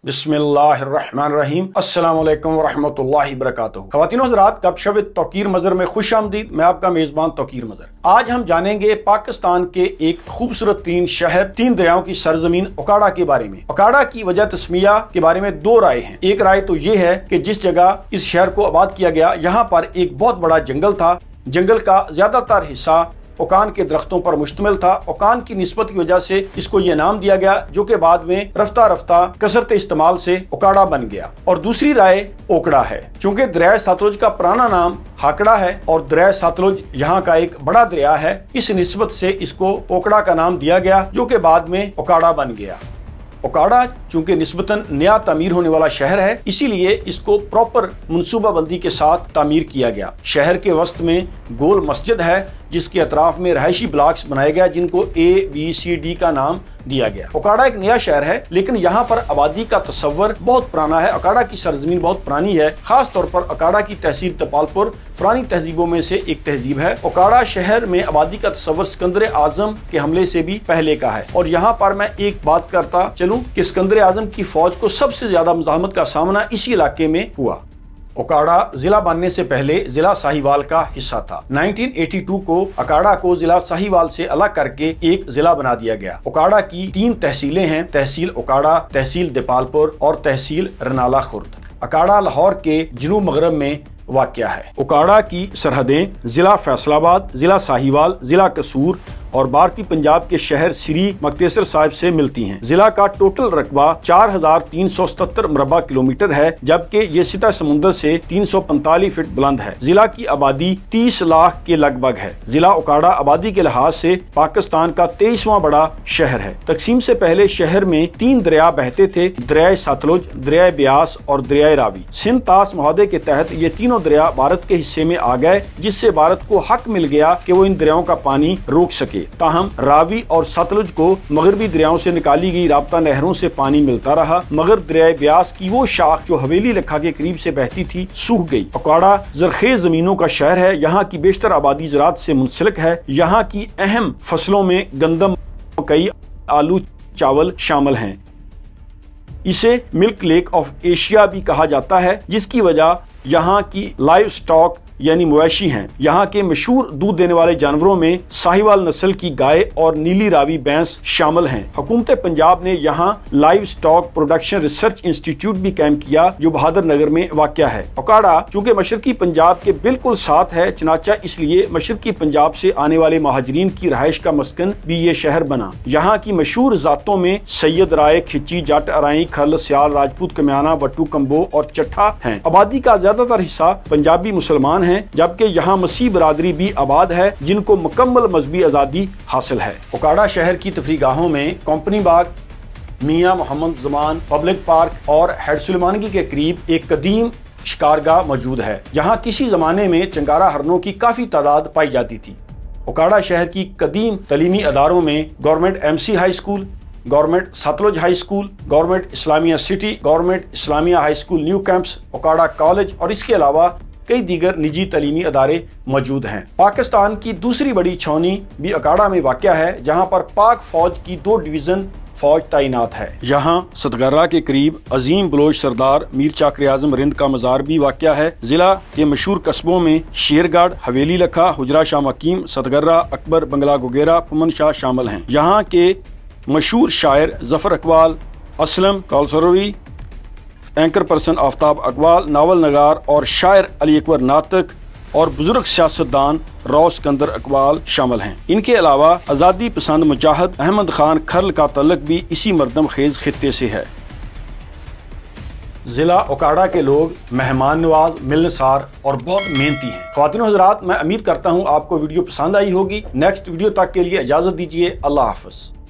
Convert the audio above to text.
बिस्मिल्लाहिर्रहमानिर्रहीम अस्सलाम वालेकुम वरहमतुल्लाहि वबरकातुहू। ख़वातीन व हज़रात, गपशप तौक़ीर मज़हर में खुश आमदीद। मैं आपका मेज़बान तौक़ीर मज़हर। आज हम जानेंगे पाकिस्तान के एक खूबसूरत तीन शहर, तीन दरियाओं की सरजमीन ओकाड़ा के बारे में। ओकाड़ा की वजह तस्मिया के बारे में दो राय हैं। एक राय तो ये है कि जिस जगह इस शहर को आबाद किया गया, यहाँ पर एक बहुत बड़ा जंगल था। जंगल का ज्यादातर हिस्सा ओकान के दरख्तों पर मुश्तमिल था। ओकान की निस्बत की वजह से इसको ये नाम दिया गया, जो कि बाद में रफ्ता रफ्ता कसरत इस्तेमाल से ओकाड़ा बन गया। और दूसरी राय ओकड़ा है, चूंकि दरिया सतलुज का पुराना नाम हाकड़ा है और दरिया सतलुज यहाँ का एक बड़ा दरिया है, इस निस्बत से इसको ओकड़ा का नाम दिया गया, जो कि बाद में ओकाड़ा बन गया। ओकाड़ा चूंकि निस्बतन नया तामीर होने वाला शहर है, इसीलिए इसको प्रॉपर मनसूबाबंदी के साथ तामीर किया गया। शहर के वस्त में गोल मस्जिद है, जिसके अतराफ में रहायशी ब्लॉक्स बनाए गए, जिनको ABCD का नाम दिया गया। ओकाड़ा एक नया शहर है, लेकिन यहाँ पर आबादी का तस्वर बहुत पुराना है। ओकाड़ा की सरजमीन बहुत पुरानी है। खास तौर पर ओकाड़ा की तहसील तपालपुर पुरानी तहजीबों में से एक तहजीब है। ओकाड़ा शहर में आबादी का तस्वर सिकंदर आजम के हमले से भी पहले का है। और यहाँ पर मैं एक बात करता चलूं कि सिकंदर आजम की फौज को सबसे ज्यादा मुज़ाहमत का सामना इसी इलाके में हुआ। ओकाड़ा जिला बनने से पहले जिला साहिवाल का हिस्सा था। 1982 को ओकाड़ा को जिला साहिवाल से अलग करके एक जिला बना दिया गया। ओकाड़ा की 3 तहसीलें हैं: तहसील ओकाड़ा, तहसील दीपालपुर और तहसील रनाला खुर्द। ओकाड़ा लाहौर के जनूब मगरब में वाक़या है। ओकाड़ा की सरहदें जिला फैसलाबाद, जिला साहिवाल, जिला कसूर और भारतीय पंजाब के शहर श्री मुक्तेसर साहिब से मिलती हैं। जिला का टोटल रकबा 4377 मुरबा किलोमीटर है, जबकि ये सतह समुद्र से 345 फीट बुलंद है। जिला की आबादी 30 लाख के लगभग है। जिला ओकाड़ा आबादी के लिहाज से पाकिस्तान का 23वां बड़ा शहर है। तकसीम से पहले शहर में 3 दरिया बहते थे: दरिया सतलुज, दरिया ब्यास और दरिया रावी। सिंध तास मुआहदे के तहत ये तीनों दरिया भारत के हिस्से में आ गए, जिससे भारत को हक मिल गया कि वो इन दरियाओं का पानी रोक सके। ताहम रावी और सतलुज को मगरबी दरियाओं से निकाली गई राब्ता नहरों से पानी मिलता रहा, मगर दरिया ब्यास की वो शाख जो हवेली लखा के करीब से बहती थी सूख गई। ओकाड़ा जरखेज जमीनों का शहर है। यहाँ की बेशतर आबादी ज़राअत से मुंसलिक है। यहाँ की अहम फसलों में गंदम, मकई, आलू, चावल शामिल हैं। इसे मिल्क लेक ऑफ एशिया भी कहा जाता है, जिसकी वजह यहाँ की लाइव स्टॉक यानी मवेशी हैं। यहाँ के मशहूर दूध देने वाले जानवरों में साहिवाल नस्ल की गाय और नीली रावी भैंस शामिल हैं। हुकूमत पंजाब ने यहाँ livestock production research institute भी कायम किया, जो बहादुर नगर में वाक़या है। ओकाड़ा चूंकि मशरकी पंजाब के बिल्कुल साथ है, चनाचा इसलिए मशरकी पंजाब से आने वाले महाजरीन की रहायश का मस्कन भी ये शहर बना। यहाँ की मशहूर जातों में सैयद, राय, खिची, जट, अराई, खल, सियाल, राजपूत, कमियाना, वट्टू, कंबो और चट्ठा हैं। आबादी का ज्यादातर हिस्सा पंजाबी मुसलमान हैं, जबकि यहाँ मसीह बरादरी भी आबाद है, जिनको मुकम्मल मजहबी आज़ादी हासिल है। ओकाड़ा शहर की तफरीगाहों में company Bagh, Mian Muhammad Zaman public park और हेड सुलेमानगी के करीब एक कदीम शिकारगाह मौजूद है, जहाँ किसी जमाने में चंगारा हरनों की काफी तादाद पाई जाती थी। ओकाड़ा शहर की कदीम तलीमी अदारों में government MC high school, government Sutlej high school, government Islamia city, government Islamia high school new camps, Okara college और इसके अलावा कई दीगर निजी तालीमी अदारे मौजूद हैं। पाकिस्तान की दूसरी बड़ी छावनी भी ओकाड़ा में वाक़या है, जहां पर पाक फौज की 2 डिवीज़न फौज तैनात है। यहाँ सतगर्रा के करीब अजीम बलोच सरदार मीर चाकर आजम रिंद का मज़ार भी वाक़या है। जिला के मशहूर कस्बों में शेरगढ़, हवेली लखा, हुजरा शाह मकीम, सतगर्रा, अकबर, बंगला गुगेरा, फुमन शाह शामिल हैं। यहाँ के मशहूर शायर Zafar Iqbal, Aslam Kolsarvi, anchor person Aftab Iqbal, novel नगार और शायर अली अकबर नातक और बुजुर्ग सियासतदान रौस सिकंदर इकबाल शामिल हैं। इनके अलावा आज़ादी पसंद मुजाहिद अहमद खान खरल का तल्लुक भी इसी मर्दम खेज खित्ते से है। जिला ओकाड़ा के लोग मेहमान नवाज, मिलनसार और बहुत मेहनती हैं। ख्वातीन हज़रात, मैं उम्मीद करता हूँ आपको वीडियो पसंद आई होगी। नेक्स्ट वीडियो तक के लिए इजाज़त दीजिए। अल्लाह हाफ़िज़।